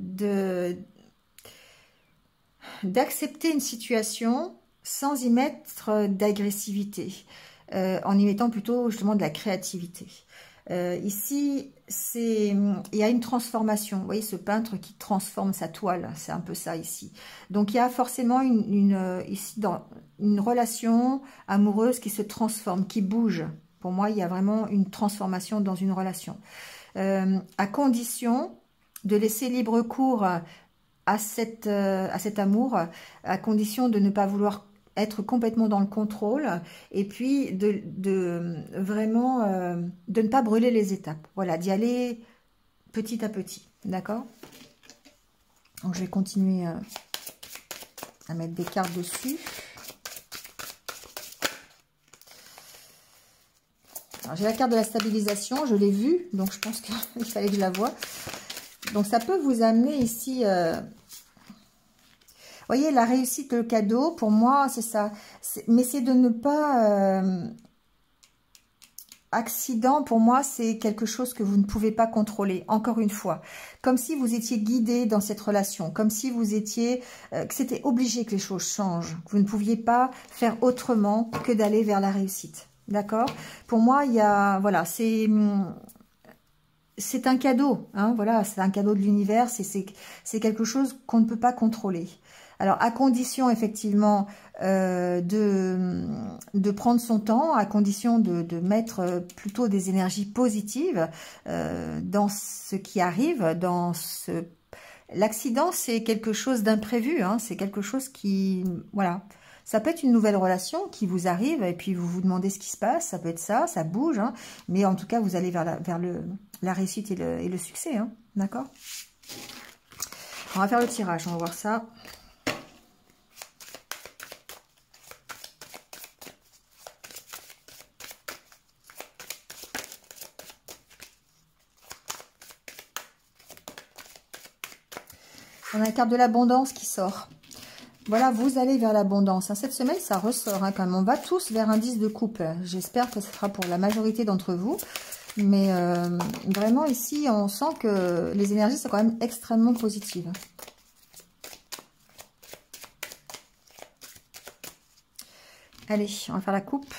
d'accepter une situation sans y mettre d'agressivité, en y mettant plutôt justement de la créativité. Ici, il y a une transformation. Vous voyez ce peintre qui transforme sa toile, c'est un peu ça ici. Donc il y a forcément ici dans une relation amoureuse qui se transforme, qui bouge. Pour moi, il y a vraiment une transformation dans une relation. À condition de laisser libre cours à cet amour, à condition de ne pas vouloir être complètement dans le contrôle et puis vraiment de ne pas brûler les étapes. Voilà, d'y aller petit à petit, d'accord? Donc je vais continuer à mettre des cartes dessus. J'ai la carte de la stabilisation, je l'ai vue, donc je pense qu'il fallait que je la voie. Donc ça peut vous amener ici... Vous voyez, la réussite, le cadeau, pour moi, c'est ça. Mais c'est de ne pas... accident, pour moi, c'est quelque chose que vous ne pouvez pas contrôler, encore une fois. Comme si vous étiez guidé dans cette relation, comme si vous étiez... que c'était obligé que les choses changent. Vous ne pouviez pas faire autrement que d'aller vers la réussite. D'accord? Pour moi, il y a... Voilà, c'est un cadeau. Hein, voilà, c'est un cadeau de l'univers. C'est quelque chose qu'on ne peut pas contrôler. Alors, à condition, effectivement, de prendre son temps, à condition de mettre plutôt des énergies positives dans ce qui arrive, L'accident, c'est quelque chose d'imprévu, hein, c'est quelque chose qui... Voilà. Ça peut être une nouvelle relation qui vous arrive et puis vous vous demandez ce qui se passe, ça peut être ça, ça bouge, hein, mais en tout cas, vous allez vers la réussite et le succès, hein, d'accord? On va faire le tirage, on va voir ça. On a la carte de l'abondance qui sort. Voilà, vous allez vers l'abondance. Cette semaine, ça ressort hein, quand même. On va tous vers un 10 de coupe. J'espère que ce sera pour la majorité d'entre vous. Mais vraiment, ici, on sent que les énergies sont quand même extrêmement positives. Allez, on va faire la coupe.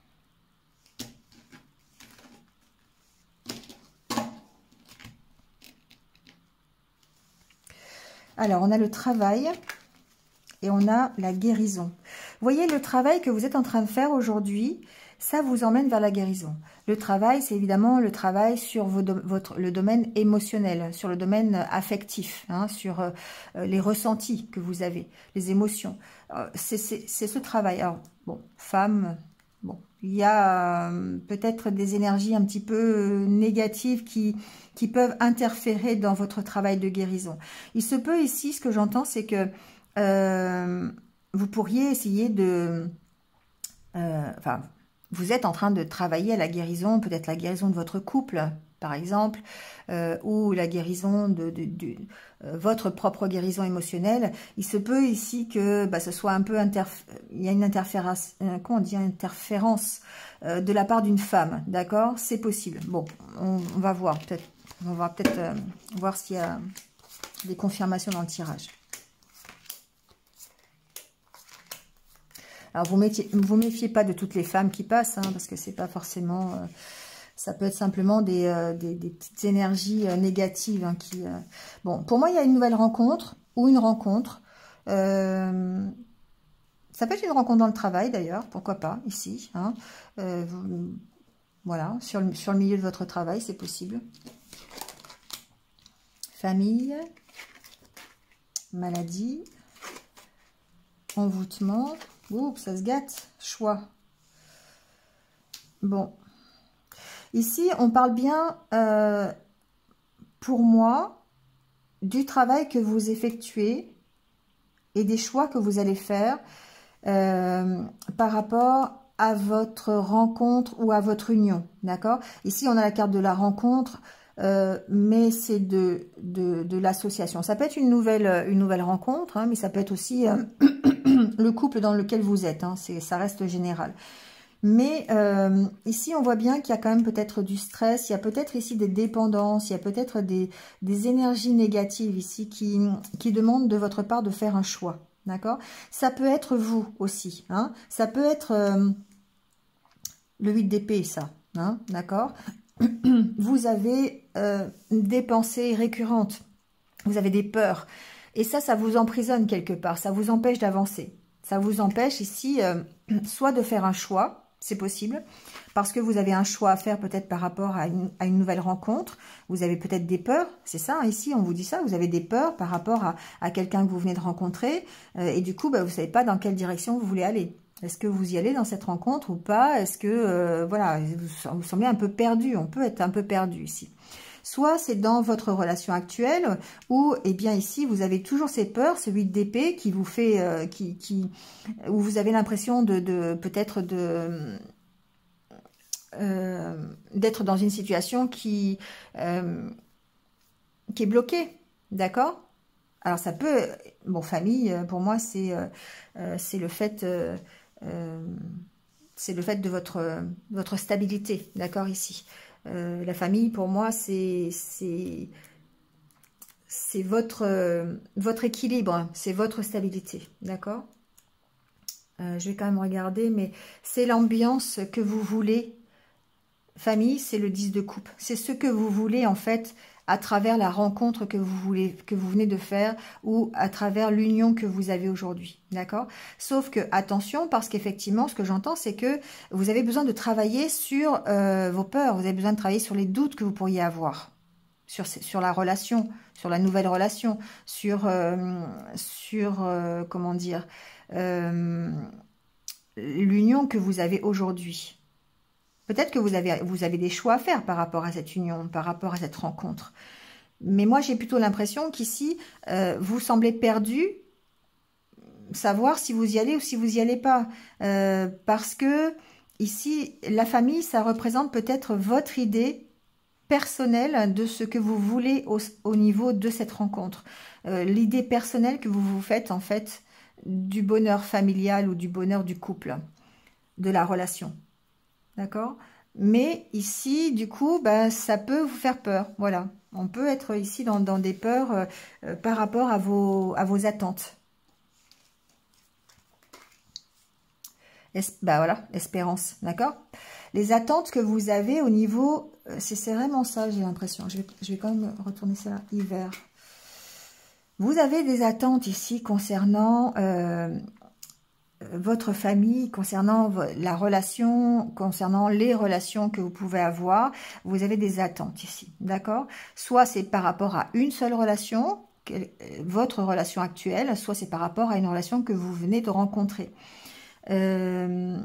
Alors, on a le travail et on a la guérison. Vous voyez, le travail que vous êtes en train de faire aujourd'hui, ça vous emmène vers la guérison. Le travail, c'est évidemment le travail sur le domaine émotionnel, sur le domaine affectif, hein, sur les ressentis que vous avez, les émotions. C'est ce travail. Alors, bon, femme, bon, il y a peut-être des énergies un petit peu négatives qui peuvent interférer dans votre travail de guérison. Il se peut ici, ce que j'entends, c'est que vous pourriez essayer de... Enfin, vous êtes en train de travailler à la guérison, peut-être la guérison de votre couple, par exemple, ou la guérison de votre propre guérison émotionnelle. Il se peut ici que ce soit un peu... il y a une interférence, comment on dit, interférence de la part d'une femme, d'accord? C'est possible. Bon, on va voir peut-être. On va peut-être voir s'il y a des confirmations dans le tirage. Alors, vous méfiez pas de toutes les femmes qui passent, hein, parce que c'est pas forcément... ça peut être simplement des petites énergies négatives. Hein, qui, Bon, pour moi, il y a une nouvelle rencontre ou une rencontre. Ça peut être une rencontre dans le travail, d'ailleurs, pourquoi pas, ici. Hein. Voilà, sur le milieu de votre travail, c'est possible. Famille, maladie, envoûtement. Ouh, ça se gâte. Choix. Bon. Ici, on parle bien, pour moi, du travail que vous effectuez et des choix que vous allez faire par rapport à votre rencontre ou à votre union. D'accord? Ici, on a la carte de la rencontre, mais c'est de l'association. Ça peut être une nouvelle rencontre, hein, mais ça peut être aussi le couple dans lequel vous êtes. Hein, ça reste général. Mais ici, on voit bien qu'il y a quand même peut-être du stress, il y a peut-être ici des dépendances, il y a peut-être des énergies négatives ici qui demandent de votre part de faire un choix. D'accord? Ça peut être vous aussi. Hein, ça peut être le 8 d'épée, ça. Hein, d'accord? Vous avez des pensées récurrentes, vous avez des peurs. Et ça vous emprisonne quelque part, ça vous empêche d'avancer. Ça vous empêche ici soit de faire un choix, c'est possible, parce que vous avez un choix à faire peut-être par rapport à une nouvelle rencontre. Vous avez peut-être des peurs, c'est ça, hein, ici on vous dit ça, vous avez des peurs par rapport à quelqu'un que vous venez de rencontrer, et du coup vous ne savez pas dans quelle direction vous voulez aller. Est-ce que vous y allez dans cette rencontre ou pas? Est-ce que, voilà, vous semblez un peu perdu, on peut être un peu perdu ici. Soit c'est dans votre relation actuelle où, eh bien ici, vous avez toujours ces peurs, ce 8 d'épée qui vous fait, où vous avez l'impression peut-être d'être dans une situation qui est bloquée, d'accord? Alors ça peut, bon, famille, pour moi, c'est le fait... c'est le fait de votre stabilité, d'accord, ici. La famille, pour moi, c'est votre équilibre, c'est votre stabilité, d'accord. Je vais quand même regarder, mais c'est l'ambiance que vous voulez. Famille, c'est le 10 de coupe. C'est ce que vous voulez, en fait, à travers la rencontre que vous venez de faire ou à travers l'union que vous avez aujourd'hui, d'accord? Sauf que, attention, parce qu'effectivement, ce que j'entends, c'est que vous avez besoin de travailler sur vos peurs, vous avez besoin de travailler sur les doutes que vous pourriez avoir, sur la relation, sur la nouvelle relation, sur comment dire, l'union que vous avez aujourd'hui. Peut-être que vous avez des choix à faire par rapport à cette union, par rapport à cette rencontre. Mais moi, j'ai plutôt l'impression qu'ici, vous semblez perdu, savoir si vous y allez ou si vous n'y allez pas. Parce que ici, la famille, ça représente peut-être votre idée personnelle de ce que vous voulez au niveau de cette rencontre. L'idée personnelle que vous vous faites, en fait, du bonheur familial ou du bonheur du couple, de la relation. D'accord? Mais ici, du coup, ça peut vous faire peur. Voilà. On peut être ici dans des peurs par rapport à vos attentes. Voilà, espérance. D'accord? Les attentes que vous avez au niveau... c'est vraiment ça, j'ai l'impression. Je vais quand même retourner ça là. Hiver. Vous avez des attentes ici concernant... votre famille, concernant la relation, concernant les relations que vous pouvez avoir, vous avez des attentes ici, d'accord? Soit c'est par rapport à une seule relation, votre relation actuelle, soit c'est par rapport à une relation que vous venez de rencontrer. Il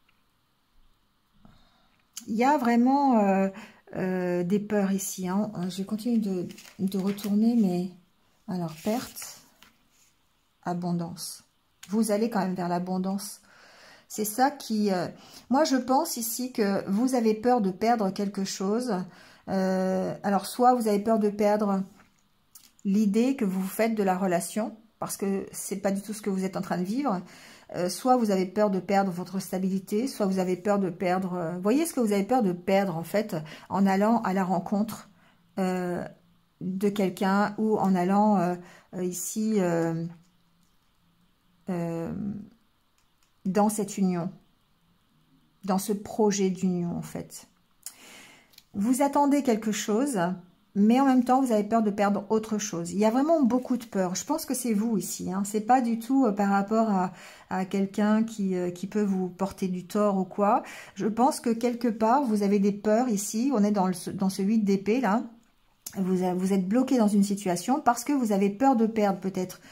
y a vraiment des peurs ici, hein. Je vais continuer de retourner, mais... Alors, perte, abondance. Vous allez quand même vers l'abondance. C'est ça qui... moi, je pense ici que vous avez peur de perdre quelque chose. Alors, soit vous avez peur de perdre l'idée que vous faites de la relation, parce que c'est pas du tout ce que vous êtes en train de vivre. Soit vous avez peur de perdre votre stabilité, soit vous avez peur de perdre... voyez ce que vous avez peur de perdre, en fait, en allant à la rencontre de quelqu'un ou en allant ici... dans cette union, dans ce projet d'union en fait. Vous attendez quelque chose, mais en même temps, vous avez peur de perdre autre chose. Il y a vraiment beaucoup de peur. Je pense que c'est vous ici. Hein. C'est pas du tout par rapport à quelqu'un qui peut vous porter du tort ou quoi. Je pense que quelque part, vous avez des peurs ici. On est dans ce 8 d'épée là. Vous êtes bloqué dans une situation parce que vous avez peur de perdre peut-être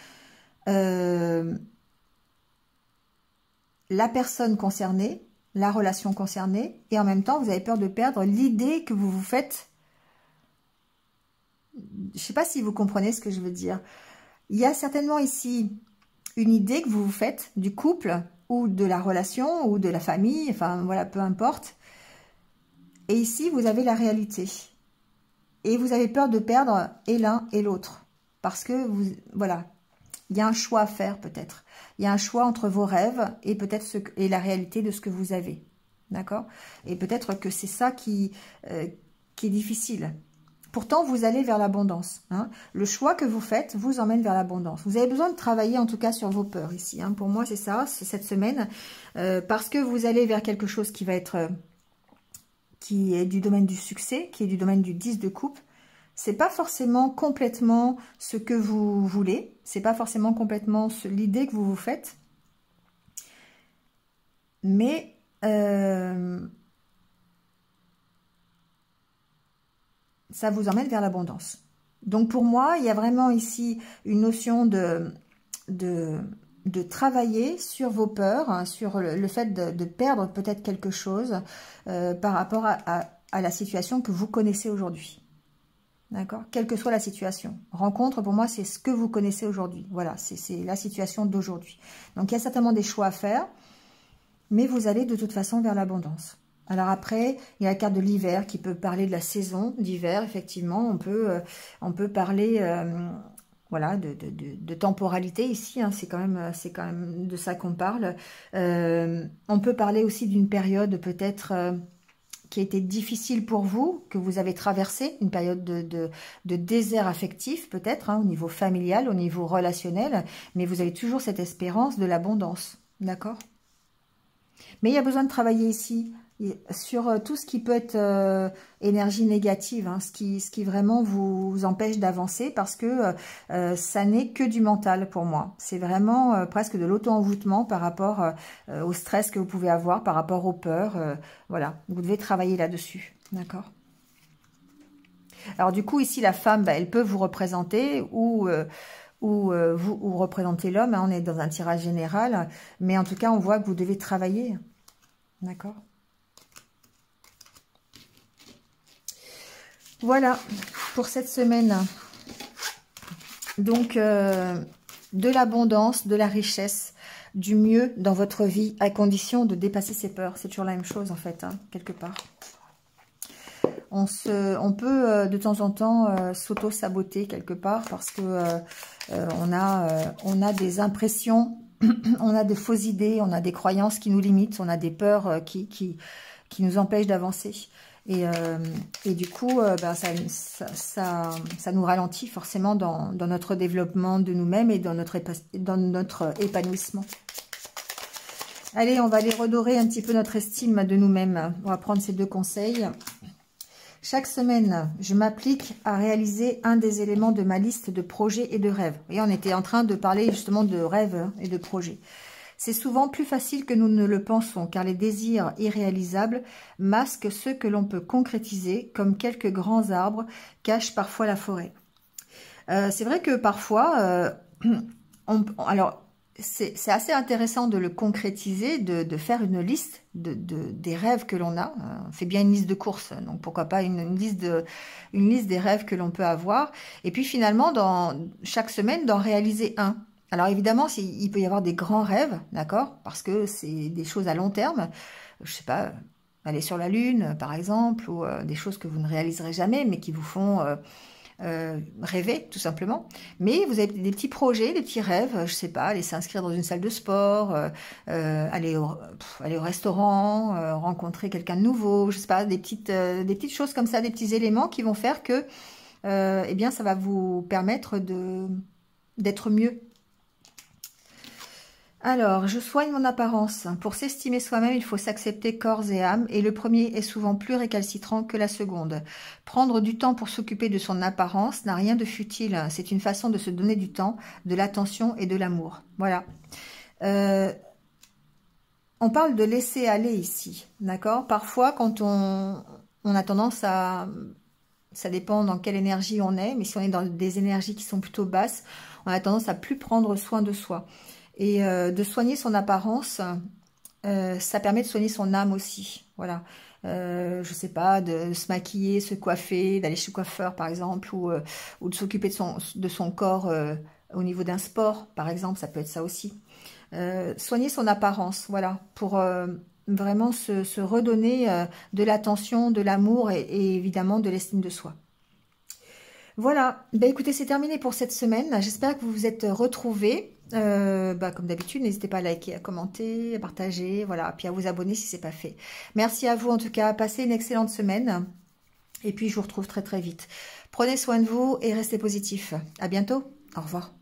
la personne concernée, la relation concernée, et en même temps, vous avez peur de perdre l'idée que vous vous faites. Je ne sais pas si vous comprenez ce que je veux dire. Il y a certainement ici une idée que vous vous faites du couple ou de la relation ou de la famille, enfin voilà, peu importe. Et ici, vous avez la réalité. Et vous avez peur de perdre et l'un et l'autre. Parce que, voilà, il y a un choix à faire peut-être. Il y a un choix entre vos rêves et peut-être et la réalité de ce que vous avez. D'accord? Et peut-être que c'est ça qui est difficile. Pourtant, vous allez vers l'abondance. Hein. Le choix que vous faites vous emmène vers l'abondance. Vous avez besoin de travailler en tout cas sur vos peurs ici. Hein. Pour moi, c'est ça, c'est cette semaine. Parce que vous allez vers quelque chose qui va être... qui est du domaine du succès, qui est du domaine du 10 de coupe. C'est pas forcément complètement ce que vous voulez. C'est pas forcément complètement l'idée que vous vous faites. Mais... ça vous emmène vers l'abondance. Donc pour moi, il y a vraiment ici une notion de travailler sur vos peurs, hein, sur le fait de perdre peut-être quelque chose par rapport à la situation que vous connaissez aujourd'hui. D'accord? Quelle que soit la situation. Rencontre, pour moi, c'est ce que vous connaissez aujourd'hui. Voilà, c'est la situation d'aujourd'hui. Donc il y a certainement des choix à faire, mais vous allez de toute façon vers l'abondance. Alors après, il y a la carte de l'hiver qui peut parler de la saison d'hiver, effectivement. On peut parler voilà, de temporalité ici, hein, c'est quand même de ça qu'on parle. On peut parler aussi d'une période peut-être qui a été difficile pour vous, que vous avez traversé, une période de désert affectif peut-être, hein, au niveau familial, au niveau relationnel, mais vous avez toujours cette espérance de l'abondance, d'accord? Mais il y a besoin de travailler ici sur tout ce qui peut être énergie négative, hein, ce qui vraiment vous empêche d'avancer, parce que ça n'est que du mental pour moi. C'est vraiment presque de l'auto-envoûtement par rapport au stress que vous pouvez avoir, par rapport aux peurs. Voilà, vous devez travailler là-dessus, d'accord? Alors du coup, ici, la femme, bah, elle peut vous représenter ou représenter l'homme, hein, on est dans un tirage général, mais en tout cas, on voit que vous devez travailler, d'accord? Voilà, pour cette semaine. Donc, de l'abondance, de la richesse, du mieux dans votre vie, à condition de dépasser ses peurs. C'est toujours la même chose, en fait, hein, quelque part. On peut, de temps en temps, s'auto-saboter, quelque part, parce que on a des impressions, on a de fausses idées, on a des croyances qui nous limitent, on a des peurs qui nous empêchent d'avancer. Et du coup, ben, ça nous ralentit forcément dans notre développement de nous-mêmes et dans notre épanouissement. Allez, on va aller redorer un petit peu notre estime de nous-mêmes. On va prendre ces deux conseils. Chaque semaine, je m'applique à réaliser un des éléments de ma liste de projets et de rêves. Et on était en train de parler justement de rêves et de projets. C'est souvent plus facile que nous ne le pensons, car les désirs irréalisables masquent ceux que l'on peut concrétiser, comme quelques grands arbres cachent parfois la forêt. C'est vrai que parfois, alors c'est assez intéressant de le concrétiser, de faire une liste des rêves que l'on a. On fait bien une liste de courses, donc pourquoi pas une liste des rêves que l'on peut avoir. Et puis finalement, dans chaque semaine, d'en réaliser un. Alors évidemment, il peut y avoir des grands rêves, d'accord, parce que c'est des choses à long terme. Je sais pas, aller sur la Lune, par exemple, ou des choses que vous ne réaliserez jamais, mais qui vous font rêver, tout simplement. Mais vous avez des petits projets, des petits rêves, je sais pas, aller s'inscrire dans une salle de sport, aller au restaurant, rencontrer quelqu'un de nouveau, je sais pas, des petites choses comme ça, des petits éléments qui vont faire que, eh bien, ça va vous permettre d'être mieux. Alors, je soigne mon apparence. Pour s'estimer soi-même, il faut s'accepter corps et âme, et le premier est souvent plus récalcitrant que la seconde. Prendre du temps pour s'occuper de son apparence n'a rien de futile. C'est une façon de se donner du temps, de l'attention et de l'amour. Voilà. On parle de laisser aller ici, d'accord? Parfois, quand on a tendance à... Ça dépend dans quelle énergie on est, mais si on est dans des énergies qui sont plutôt basses, on a tendance à plus prendre soin de soi. Et de soigner son apparence, ça permet de soigner son âme aussi. Voilà. Je sais pas, de se maquiller, se coiffer, d'aller chez le coiffeur par exemple, ou de s'occuper de son corps au niveau d'un sport, par exemple, ça peut être ça aussi. Soigner son apparence, voilà, pour vraiment se redonner de l'attention, de l'amour et évidemment de l'estime de soi. Voilà, bah écoutez, c'est terminé pour cette semaine. J'espère que vous vous êtes retrouvés. Comme d'habitude, n'hésitez pas à liker, à commenter, à partager, voilà, puis à vous abonner si ce n'est pas fait. Merci à vous en tout cas, passez une excellente semaine. Et puis je vous retrouve très très vite. Prenez soin de vous et restez positifs. À bientôt, au revoir.